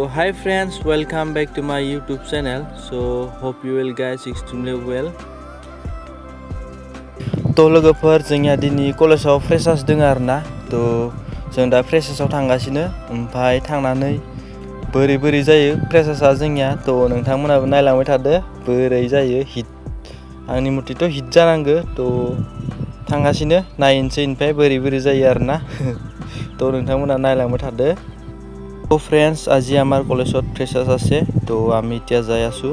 Hi friends, welcome back to my YouTube channel. So hope you will guys extremely well. तो लोगोफोर जोंनिया दिनै कलेजाव फ्रेसार्स दङ आरोना। तो जों दा फ्रेसार्सआव थांगासिनो ओमफ्राय थांनानै बोरै जायो फ्रेसार्सआ जोंनिया। तो नोंथांमोनाबो नायलांबाय थादो बोरै जायो। हिट आंनि मथेथ' हिट जानांगो। तो थांगासिनो नायनोसै ओमफ्राय बोरै जायो आरोना। तो नोंथांमोना नायलांबाय थादो। तो फ्रेंड्स, আজি আমার কলেজত ফ্রেশার্স আছে। তো আমি এতিয়া যাই আছো।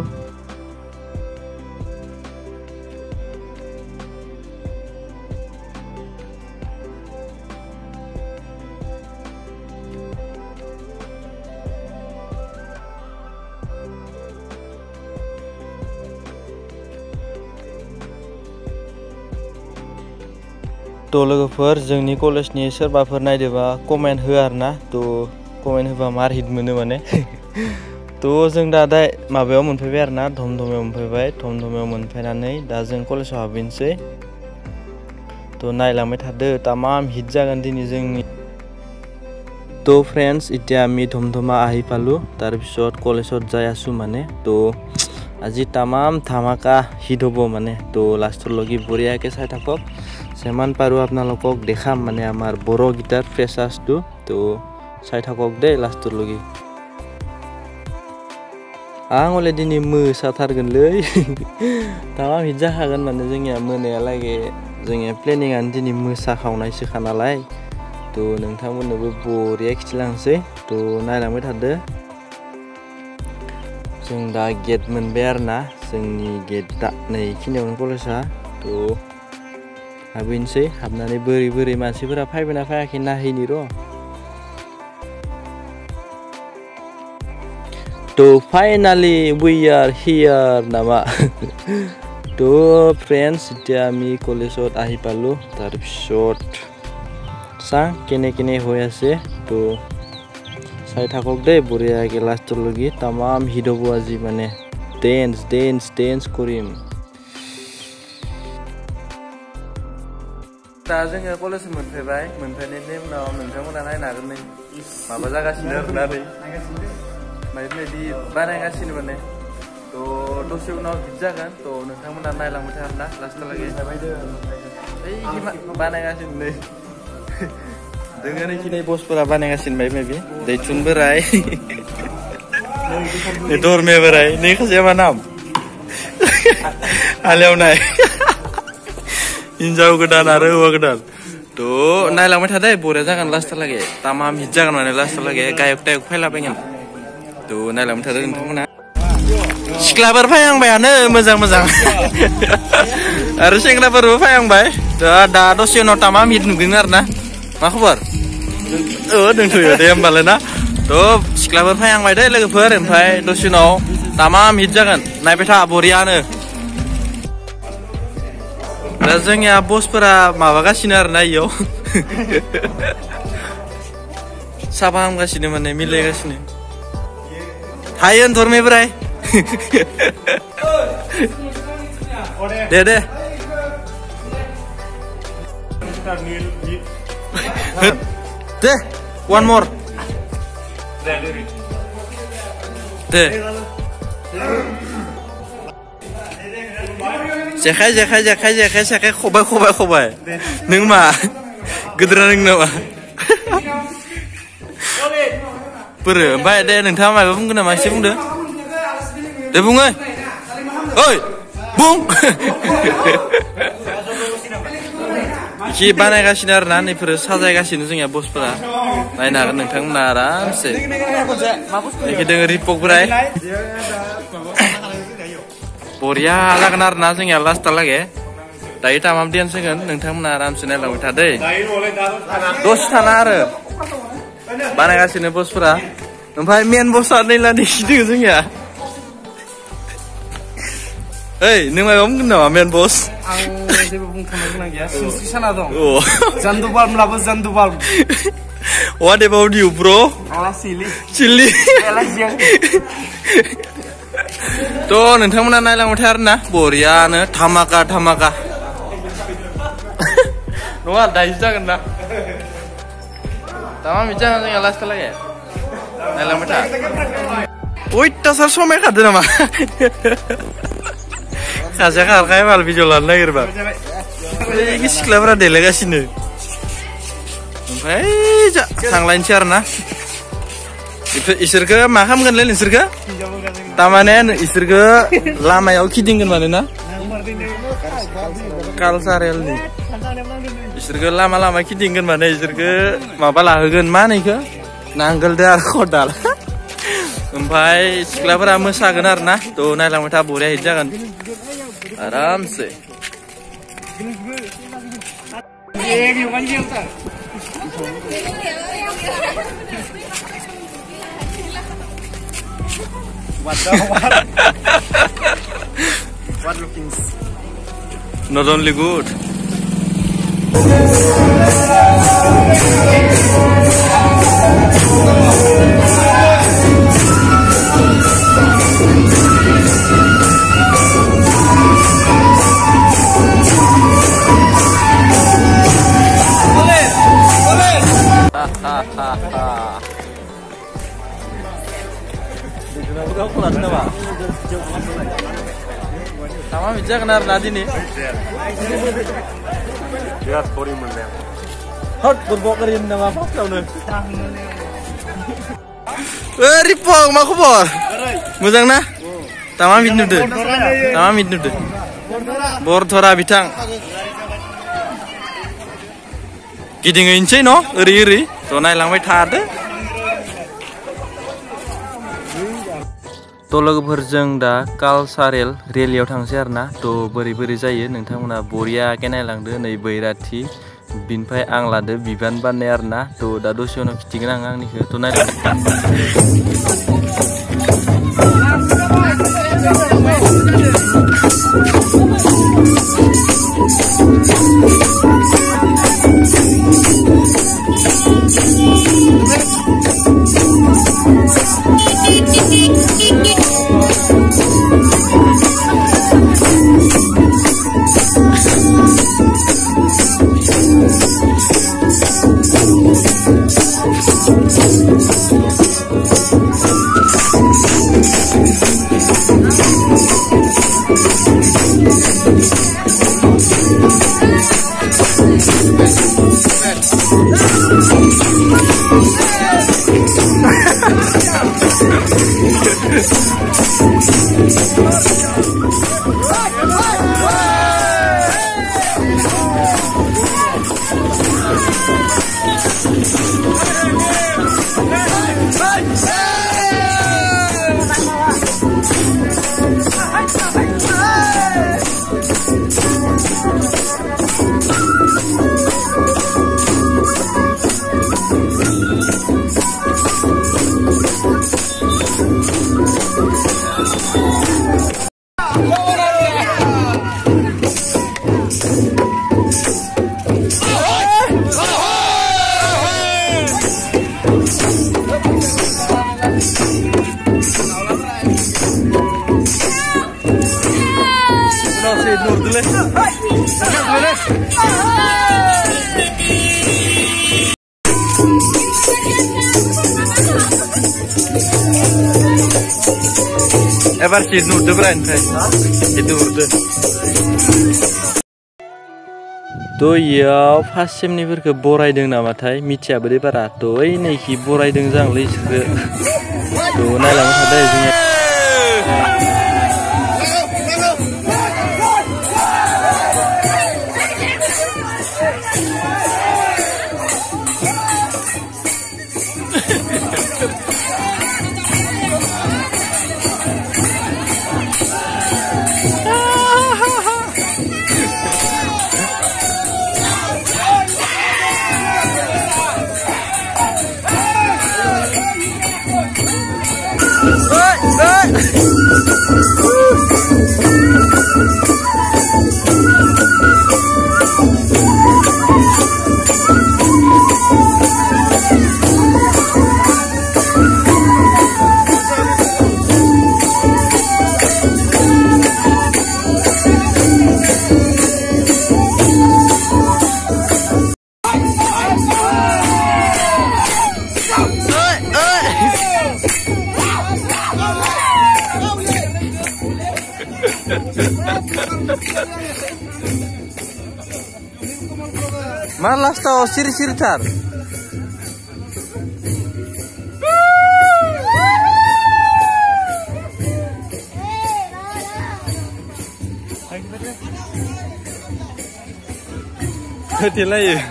तो लोगोफोर जोंनि कलेजनि सोरबाफोर नायदोबा कमेन्ट हो आरोना। तो कमेन्ट होबा मार हिट मोनो माने। तो जों दा माबायाव मोनफैबाय आरोना, धमधमायाव मोनफैबाय। धमधमायाव मोनफैनानै दा जों कलेजाव हाबहैनोसै। तो नायलांबाय थादो तामाम हिट जागोन दिनै जोंनि। तो फ्रेंड्स, এতিয়া আমি ধমধমা আহি পালো। তাৰপিছত কলেজত যাই আছো মানে। তো আজি তামাম ধামাকা হিট হ'ব মানে। তো লাষ্টলৈকে বঢ়িয়াকৈ চাই থাকক। যিমান পাৰো আপোনালোকক দেখাম মানে আমাৰ বড় গীটাৰ ফ্ৰেছাৰ্ছটো। তো চাই থাকক দে লাষ্টলৈকে। आं हले दिनै मोसाथारगोनलै। तामाम हिट जाखागोन माने जोंनिया मोनायालागै। जोंनिया प्लेनिंआनो दिनै मोसाखावनायसोखा नालाय। तो नोंथांमोननोबो बरिया खिथिलांसै। तो नायलांबाय थादो। जों दा गेट मोनबाय आरोना। जोंनि गेटआ नै खिनियावनो कलेजआ। तो हाबहैनोसै। हाबनानै बोरै मानसिफोरा फैबायना फैयाखै नायहैनि र'। तो फाइनाली वी आर हियर नामा। तो फ्रेंड्स, এতিয়া আমি কলেজত আহি পালো। তাৰপিছত চাং কেনে হৈ আছে। তো চাই থাকক দেই বঢ়িয়াকৈ লাষ্টলৈকে। তামাম হিট হ'ব আজি মানে। ডেন্স কৰিম। दा जोङो कलेज मोनफैबाय। मोनफैनायनि उनाव नोंथांमोना नायनो हागोन नै माबा जागासिनो आरोना नै बायदि बानायगासिनो माने। तो दसे उनाव हिट जागोन। तो नोंथांमोना नायलांबाय था आरोना लास्टहालागै। बानायगासिनो नै दोङो नैखिनि बसफोरा बानायगासिनो माबि दैथुन बोराय, दरमे बोराय, नै खासेया मा नाम हालेवनाय हिन्जाव गोदान आरो हौवा गोदान। तो नायलांबाय थादो बरिया जागोन लास्टहालागै। तामाम हिट जागोन माने लास्टहालागै। गायक फैलाबायगोन। तो नायलांबाय थादो नोंथांमोना। सिख्लाफोर फैहांबायानो मोजां आरो सेंग्राफोरबो फैहांबाय। दा दसे उनाव तामाम हिट नुगोन आरोना। मा खबर? दोंथ'यो दे होमबालाय ना। तो सिख्लाफोर फैहांबाय दे लोगोफोर। ओमफ्राय दसे उनाव तामाम हिट जागोन। नायबाय था बरियानो। दा जोंनिया बसफोरा माबागासिनो आरोना इयाव साफा हामगासिनो माने मिलायगासिनो। हायो धरमे बोराय। दे दे one more दे। जेखाय खबाय नों मा गोदोरा नों नामा? बोरो ओमफ्राय दे नोंथाङा माबा बुंगोन नामा? एसे बुंदो दे। बुङो ओइ बुं। एसे बानायगासिनो आरोना नैफोरो साजायगासिनो जोंनिया बसफोरा। नायनो हागोन नोंथांमोना आरामसे। एखे दोङो रिपक बोराय। बरिया जागोन आरोना जोंनिया लास्टहालागै। दायो तामाम डेन्स होगोन। नोंथांमोना आरामसे नायलांबाय था दै। दसे थाना आरो बानायगासिनो बसफोरा। ओमफ्राय मेन बसआ नैलानि खिदों जोंनिया। ओइ नों माबा बुंगोन नामा मेन बस? आं जेबो बुंथ'नो गोनां गैया। सिनस्रि साना दं। जानदुबाल्बब्लाबो जानदुबाल्ब। What about you, bro? Chili. तो नोंथांमोना नायलांबाय था आरोना बरियानो धामाका नङा दायो जागोन ना। तामाम हिट जागोन जोंनिया लास्टहालागै। नायलांबाय था अयथासार समाय खारदो नामा सासेया खारखाय बाल भिडिअ लानो नागिरबा ओइ सिख्लाफोरा देलायगासिनो ओमफ्राय थांलायनोसै आरोना इसोरखो मा खालामगोनलै नोंसोरखो तारमाने इसोरखो लामायाव खिदिंगोन माने ना कालचारेलनि इसोरखो लामा लामा खिदिंगोन माने इसोरखो माबा लाहोगोन मा होनो इखो नांगोलदो आरो खदाल ओमफ्राय सिख्लाफोरा मोसागोन आरोना थ' नायलांबाय था बरिया हिट जागोन आरामसे What looking? Not only good. Sama bija kenar nadi nih. Lihat bori menel. Hot berbokerin nama apa kau nih? Ripong mak kubor. Muzang na? Tamam midnu deh. Tamam midnu deh. Bor thora bitang. Gidingin cai no, iri. Tonai langbai thade. थ' लोगोफोरजों दा कालचारेल रेलियाव थांसै आरोना थ' बोरै बोरै जायो नोंथांमोना बरियाके नायलांदो नै बैराथि बिनिफ्राय आं लादो बिबान बाननाय आरोना थ' दा दसे उनाव खिथिगोन आं आंनिखौ थ' ebar sih nude berani itu nude. Tuh ya, pas semniferke boraydeng namatay, mitia beri para. Tuh ini ki boraydeng jang lis ke. Tuh nalang ada isinya. Hey! Malas tau siri-siri tar. Betul lah ya.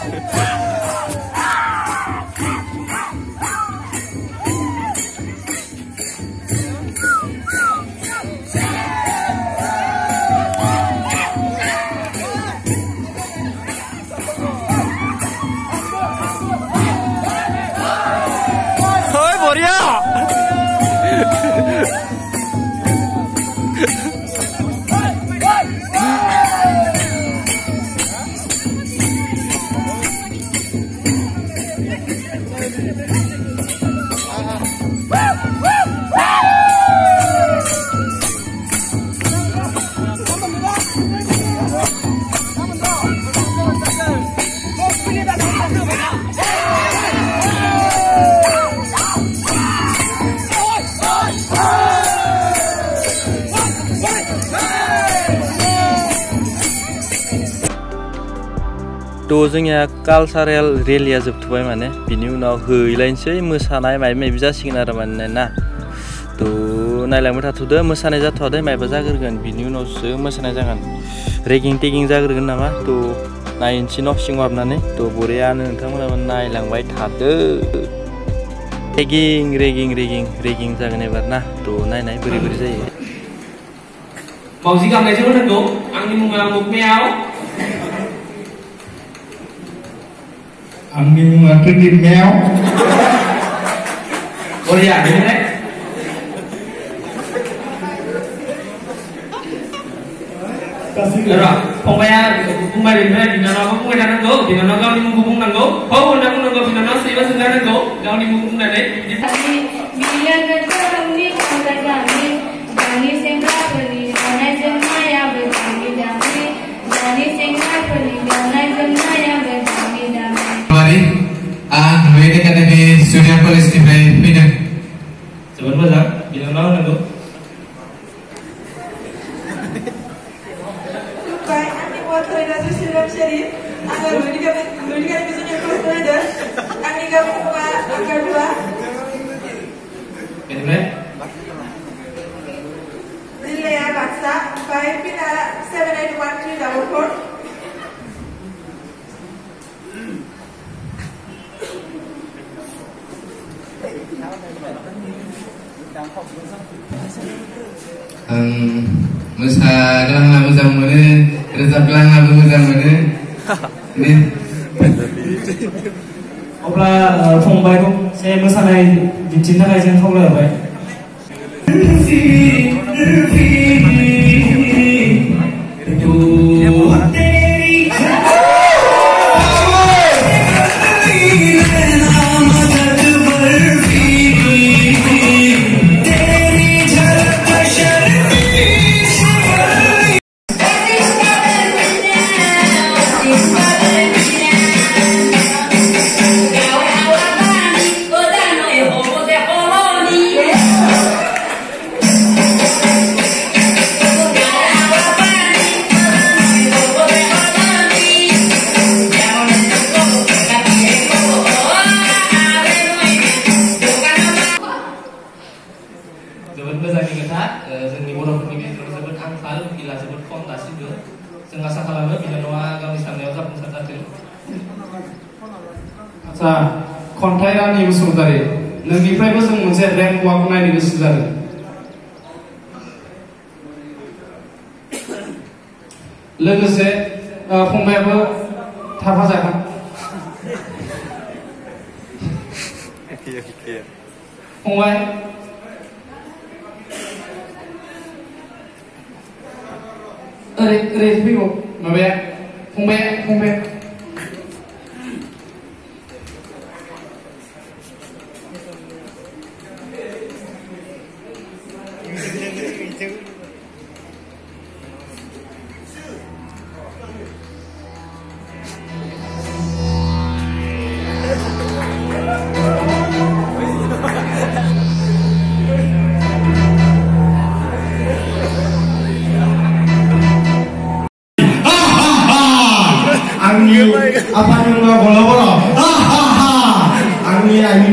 Hoi Boria. Tuh जोंनिया cultural रेलिया जोबथबाय माने बिनि उनाव हैलायनोसै मोसानाय माबा माबि जासिगोन आरो माने ना थ' नायलांबाय थाथ'दो मोसानाय जाथ'वाखै माबा जाग्रोगोन बिनि उनावसो मोसानाय जागोन रेगिं टेगिं जाग्रोगोन नामा थ' नायनोसै न' सिङाव हाबनानै थ' बरियानो नोंथांमोनाबो नायलांबाय थादो रेगिं जागोन एबार ना थ' नायनाय बोरै बोरै जायो मावजि गाबनायजों होनांगौ आंनि मुङा मुगमेयाव Angin mengakhiri meow. Oh iya, bener. Rồi, pemain bener di mana aku pemain nanggo, di mana kau nimung nanggo, kau nanggo di mana sih bahasa nanggo, kau nimung nane. Bila kau ni kau lagi, jani sengkak beli, jani jemaya beli, jani sengkak beli, jani jemaya beli. Wedding Academy Junior College di Pinang. Coba bazar, bilang mau nanggo. Baik, kami buat toleransi Islam Syarif. Agar Wedding Academy Junior College Toledo. Kami gabung angka 2. Bener. Zilaya Baksa, 5 Pinara 781344. Mosalah moza mana, rezaplah moza mana. Ini. अब्ला फंबायखौ जे मोसानाय दिन्थिनो थाखाय जों खावलायबाय जोबोद मोजांनि खोथा जोंनि बर'फोरनि गेजेराव जोबोद आंखाल गिला जोबोद खम दासिमबो जों आसा खालामो बिनानावा गावनि साननायाव जाफुंसार जाथों आच्छा खन्थाइ रानि बसुमतारी नोंनिफ्रायबो जों मोनसे रेंक वाक नायनो गोसो जादों लोगोसे फंबायाबो थाफाजागोन फंबाय ओरै फैगौ माबाया फंबाया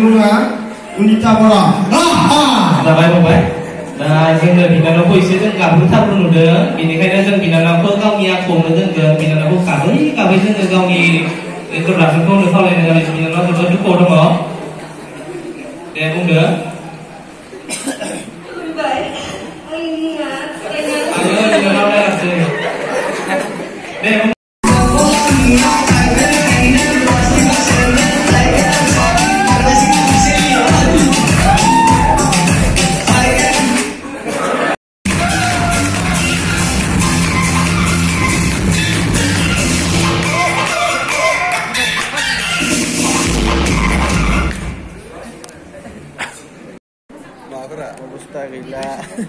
बुङो उनिता बर' जाबाय फंबाय दा जोङो बिनानावखौ एसे जों गाबहोथाबनो नुदों बेनिखायनो जों बिनानावखौ गावनि आखुआवनो दोनगोन बिनानावखौ गाबै गाबै जोङो गावनि इन्ट्रडाक्सनखौ होनो खावलायनाय जाबाय बिनानावा जोबोद दुखुआव दङ दे बुंदो खुलुमबाय आंनि मुङा आङो बिनानाव नायासै दे अबस्था गैला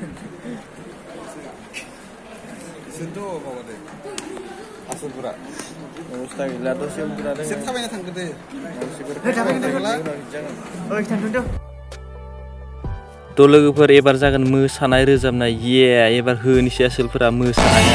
आसलफोरा अबस्था गैला दसे उन्दुना एसे दोङो थाबायना थांगोन दे थ' लोगोफोर एबार जागोन मोसानाय रोजाबनाय एबार होनोसै आसोलफोरा मोसानाया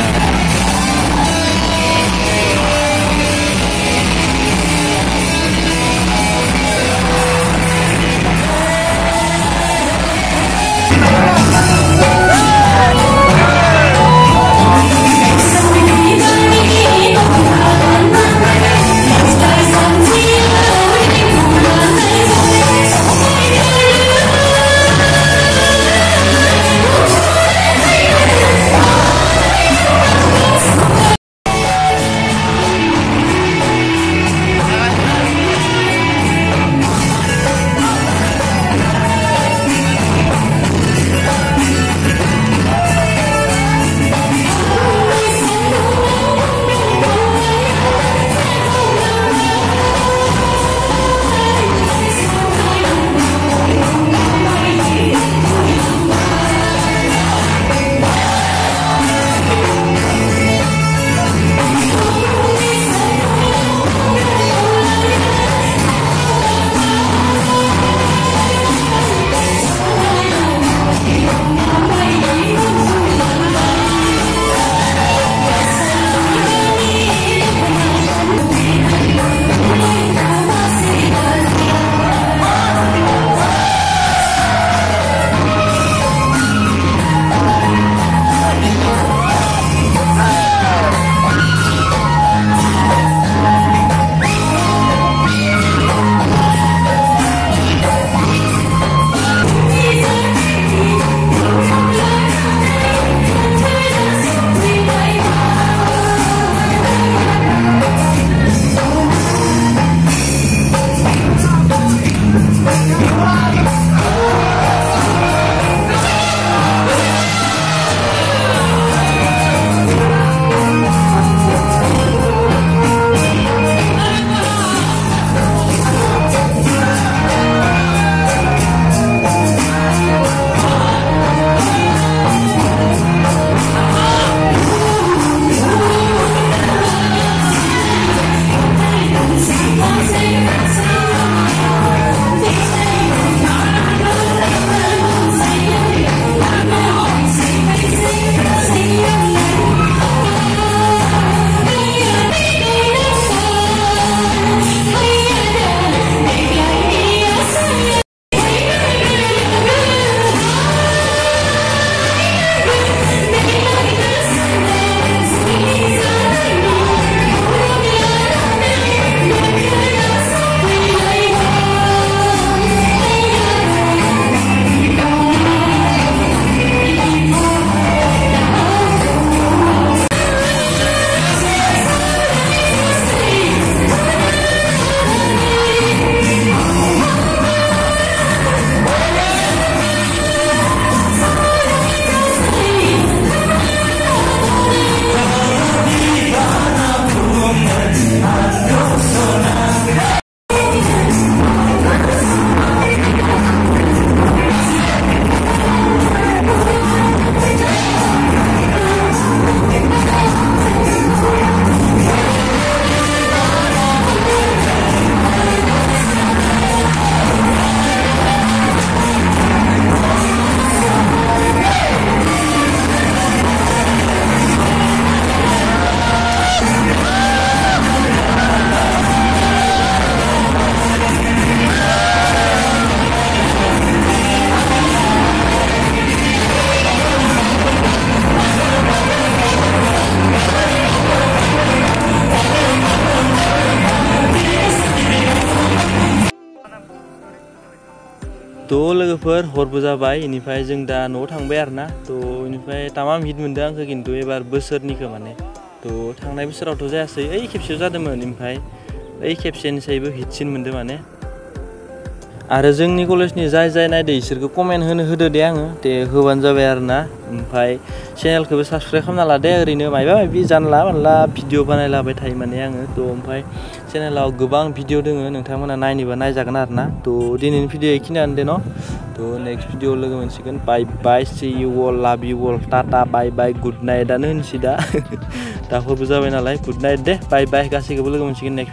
थ' लोगोफोर हरबो जाबाय इनिफ्राय जों दा न'आव थांबाय आरोना थ' इनिफ्राय तामाम हिट मोनदों आंखो खिन्थु एबार बोसोरनिखो माने थ' थांनाय बोसोरावथ' जायासै ओइ खेबसेयाव जादोंमोन ओमफ्राय ओइ खेबसेनिसायबो हिटसिन मोनदों माने आरो जोंनि कलेजनि जाय नायदो इसोरखौ कमेन्ट होदो दे आङो दे होबानो जाबाय आरोना ओमफ्राय चेनेलखौबो साबसक्राइब खालामना लादे ओरैनो मायबा मायबि जानला मानला भिडिअ बानायलाबाय थायो माने आङो थ' ओमफ्राय चेनेलाव गोबां भिडिअ दोङो नोंथांमोना नायनोबा नायजागोन आरोना थ' दिनैनि भिडिअ बेखिनियानो दे न' थ' नेक्स्ट भिडिअ लोगो मोनसिगोन बाय बाय सि इउ अल लाभ इउ अल टाटा बाय बाय गुड नाइटआनो होनसै दा दा हरबो जाबाय नालाय गुड नाइट दे बाय बाय गासैखौबो लोगो मोनसिगोन next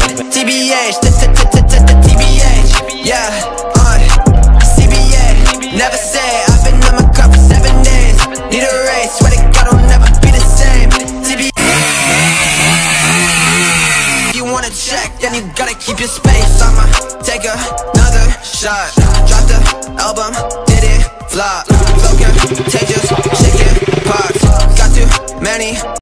video Never say I've been on my cup for 7 days. Need a race, swear to God I'll never be the same. If you wanna check, then you gotta keep your space. I'ma take another shot. Drop the album, did it flop? So contagious, shaking pots. Got too many